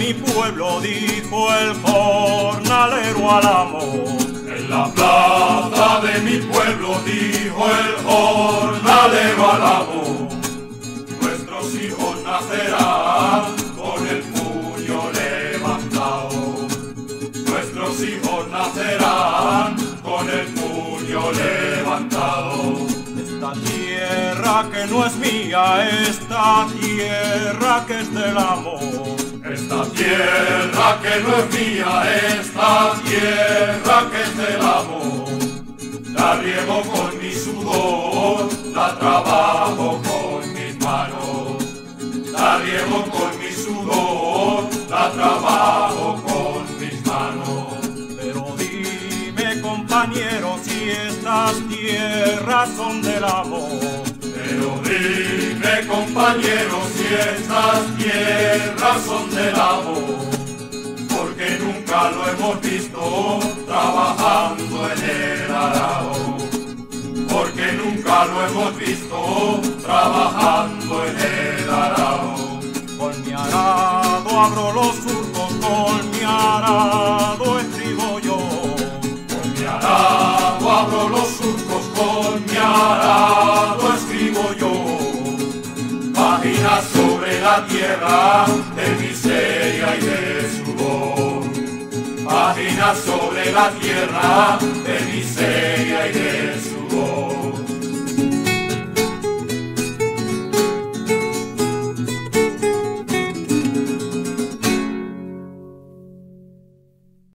mi pueblo, dijo el jornalero al amo. En la plaza de mi pueblo, dijo el jornalero al amo. Nuestros hijos nacerán con el puño levantado. Nuestros hijos nacerán con el puño levantado. Esta tierra que no es mía, esta tierra que es del amo. Esta tierra que no es mía, esta tierra que es del amo. La riego con mi sudor, la trabajo con mis manos. La riego con mi sudor, la trabajo con mis manos. Pero dime, compañero, si estas tierras son del amo. Pero dime, compañero, si estas tierras son del amo, porque nunca lo hemos visto trabajando en el arado. Porque nunca lo hemos visto trabajando en el arado. Con mi arado abro los surcos, con mi arado escribo yo. Con mi arado abro los surcos, con mi arado escribo yo. Paginas sobre la tierra de miseria y de sudor. Paginas sobre la tierra de miseria y de sudor.